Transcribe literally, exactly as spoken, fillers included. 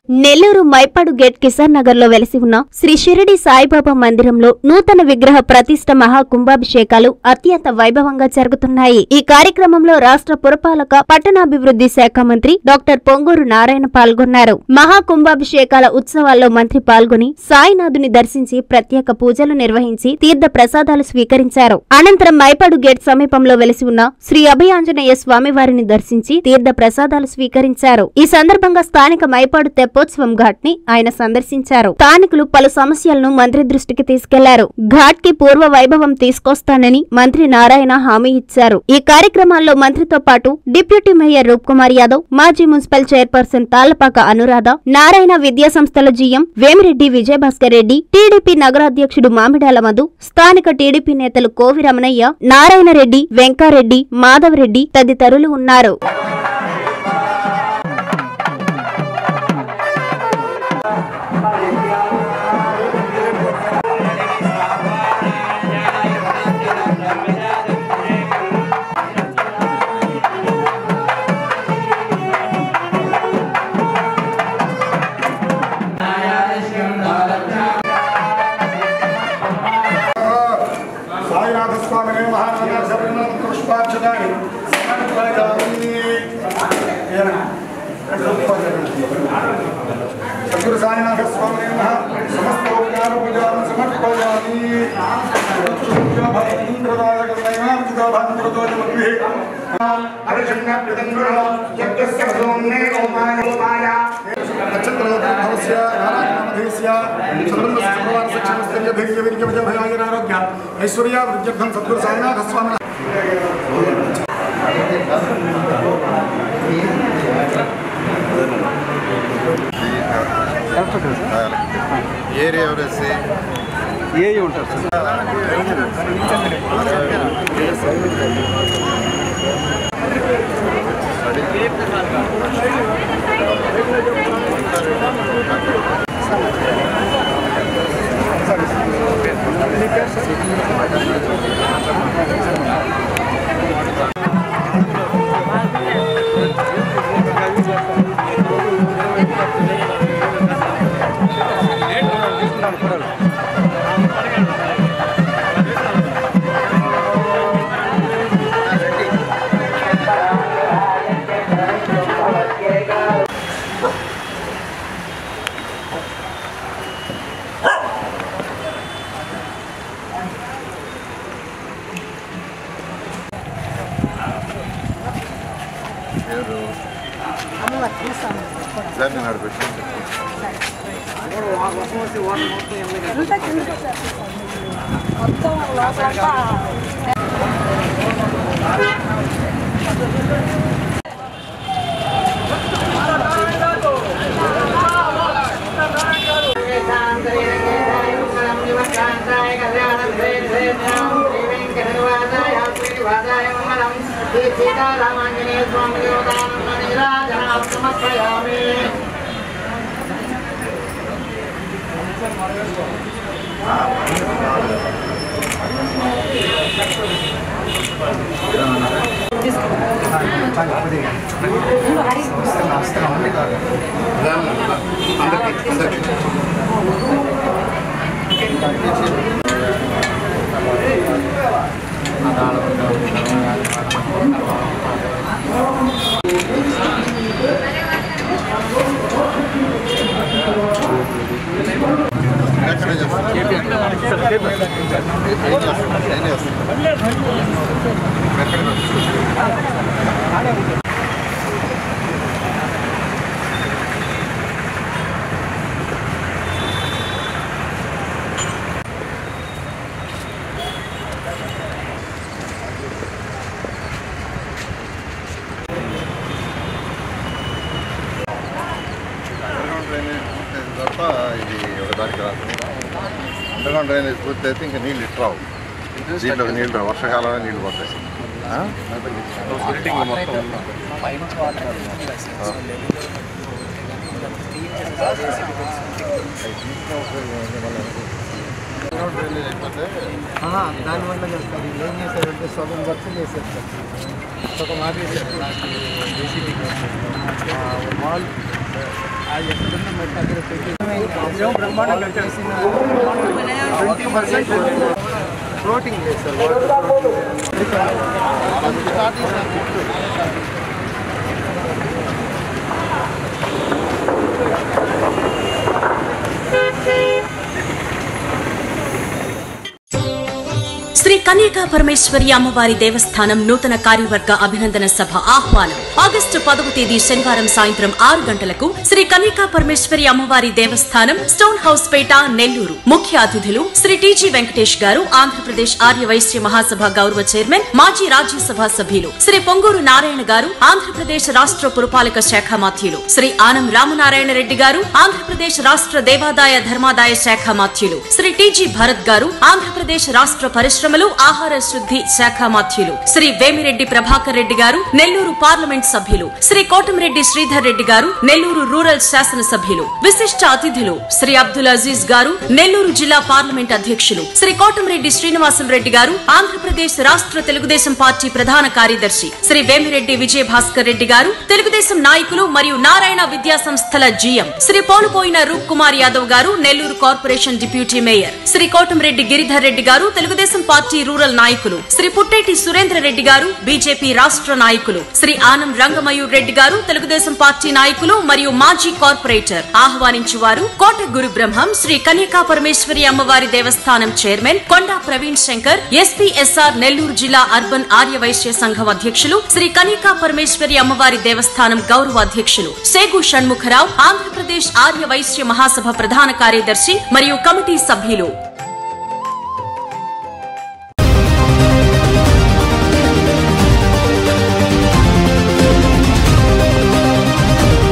Nellore Mypadu gate Kisan Nagar లో వెలసి ఉన్న శ్రీ షిరిడి సాయిబాబా మందిరంలో నూతన విగ్రహ ప్రతిష్ఠ మహా కుంభాభిషేకాలు అత్యంత వైభవంగా జరుగుతున్నాయి. ఈ కార్యక్రమంలో రాష్ట్ర పురపాలక పట్టణాభివృద్ధి శాఖ మంత్రి డాక్టర్ పొంగూరు నారాయణ పాల్గొన్నారు. మహా కుంభాభిషేకాల ఉత్సవాల్లో మంత్రి పాల్గొని సాయినాథుని దర్శించి ప్రత్యేక పూజలు నిర్వహించి తీర్థ ప్రసాదాలు స్వీకరించారు. అనంతరం మైపాడు గేట్ సమీపంలో వెలసి ఉన్న శ్రీ అభయాంజనేయ స్వామివారిని దర్శించి తీర్థ ప్రసాదాలు స్వీకరించారు. ఈ సందర్భంగా స్థానిక మైపాడు తెప్పోత్సవం ఘాట్ ని ఆయన సందర్శించారు. స్థానికులు పలు సమస్యలను మంత్రి దృష్టికి తీసుకెళ్లారు. ఘాట్ కి పూర్వ వైభవం తీసుకొస్తానని మంత్రి నారాయణ హామీ ఇచ్చారు. ఈ కార్యక్రమాల్లో మంత్రితో పాటు డిప్యూటీ మేయర్ రూప్ కుమార్ యాదవ్, మాజీ మున్సిపల్ చైర్పర్సన్ తాళ్లపాక అనురాధ, నారాయణ విద్యా సంస్థల జీఎం వేమిరెడ్డి విజయభాస్కర్ రెడ్డి, టీడీపీ నగరాధ్యక్షుడు మామిడాల మధు, స్థానిక టీడీపీ నేతలు కోవి రమణయ్య, నారాయణ రెడ్డి, వెంకారెడ్డి, మాధవరెడ్డి తదితరులు ఉన్నారు. सद्गुरु साईनाथ स्वामी नमः समस्तोपचार पूजा समर्पयामि भक्तिप्रदायक नैनामिका भक्तिप्रदोजमग्निः हरिशंना प्रदंगुरः यज्ञस्य सोमने ओमाय ओमाय नक्षत्रवस्य नारायणमधेस्य चंद्रमस्य चक्रवार सक्षमस्य धैर्य वीर्य विजय भयाय आरोग्य ऐश्वर्य वृद्ध्यर्थं सद्गुरु साईनाथ स्वामी ఏరియా ఎవరేసి ఏ ఉంటారు సార్ నేను అడగచ్చు ఇది ఒక దానికి రాదు. అండర్గ్రౌండ్ డ్రైనేజ్ పూర్తి అయితే ఇంకా నీళ్ళు ఇటు రావు. దీంట్లో నీళ్ళు రావు, వర్షాకాలంలో నీళ్ళు పోతాయి. డ్రైనేజ్ అయిపోతే దానివల్ల సార్ వీళ్ళు ఏం చేశారంటే సగం వర్క్ చేశారు సార్, సగం ఆపేశారు లాస్ట్ జేసీబీ మాల్ అది ఎక్కడున్న మట్టి అక్కడ పెట్టి బ్రహ్మాండంగా చేసిన ట్వంటీ పర్సెంట్ ఫ్లోటింగ్ లేదు సార్. శ్రీ కన్యకా పరమేశ్వరి అమ్మవారి దేవస్థానం నూతన కార్యవర్గ అభినందన సభ ఆహ్వానం. ఆగస్టు పదవ తేదీ శనివారం సాయంత్రం ఆరు గంటలకు శ్రీ కన్యకా పరమేశ్వరి అమ్మవారి దేవస్థానం స్టోన్ హౌస్ పేట నెల్లూరు. ముఖ్య అతిథులు శ్రీ టీజీ వెంకటేష్ గారు, ఆంధ్రప్రదేశ్ ఆర్య వైశ్య మహాసభ గౌరవ చైర్మన్, మాజీ రాజ్యసభ సభ్యులు శ్రీ పొంగూరు నారాయణ గారు, ఆంధ్రప్రదేశ్ రాష్ట్ర పురపాలక శాఖ మాత్యులు శ్రీ ఆనం రామనారాయణ రెడ్డి గారు, ఆంధ్రప్రదేశ్ రాష్ట్ర దేవాదాయ ధర్మాదాయ శాఖ మాత్యులు శ్రీ టీజీ భరత్ గారు, ఆంధ్రప్రదేశ్ రాష్ట్ర పరిశ్రమలు ఆహార శుద్ధి శాఖ మాత్యులు శ్రీ వేమిరెడ్డి ప్రభాకర్ రెడ్డి గారు, నెల్లూరు పార్లమెంట్ సభ్యులు శ్రీ కోటంరెడ్డి శ్రీధర్ రెడ్డి గారు, నెల్లూరు రూరల్ శాసన సభ్యులు. విశిష్ట అతిథులు శ్రీ అబ్దుల్ అజీజ్ గారు, నెల్లూరు జిల్లా పార్లమెంట్ అధ్యక్షులు శ్రీ కోటంరెడ్డి శ్రీనివాసులు రెడ్డి గారు, ఆంధ్రప్రదేశ్ రాష్ట్ర తెలుగుదేశం పార్టీ ప్రధాన కార్యదర్శి శ్రీ వేమిరెడ్డి విజయ భాస్కర్ రెడ్డి గారు, తెలుగుదేశం నాయకులు మరియు నారాయణ విద్యా సంస్థల జీఎం శ్రీ పోలుపోయిన రూప్ కుమార్ యాదవ్ గారు, Nellore corporation deputy mayor Sri Kotamreddy Giridhar Reddy గారు, తెలుగుదేశం పార్టీ రూరల్ నాయకులు శ్రీ పుట్టేటి సురేంద్ర రెడ్డి గారు, బీజేపీ రాష్ట్ర నాయకులు శ్రీ ఆనం రంగమయూర్ రెడ్డి గారు, తెలుగుదేశం పార్టీ నాయకులు మరియు మాజీ కార్పొరేటర్. ఆహ్వానించువారు కోట గురు బ్రహ్మం శ్రీ కన్యకా పరమేశ్వరి అమ్మవారి దేవస్థానం చైర్మన్ కొండా ప్రవీణ్ శంకర్, ఎస్పీఎస్ఆర్ నెల్లూరు జిల్లా అర్బన్ ఆర్య వైశ్య సంఘం అధ్యక్షులు శ్రీ కన్యకా పరమేశ్వరి అమ్మవారి దేవస్థానం గౌరవ అధ్యక్షులు సేగు షణ్ముఖరావు, ఆంధ్రప్రదేశ్ ఆర్య వైశ్య మహాసభ ప్రధాన కార్యదర్శి మరియు కమిటీ సభ్యులు.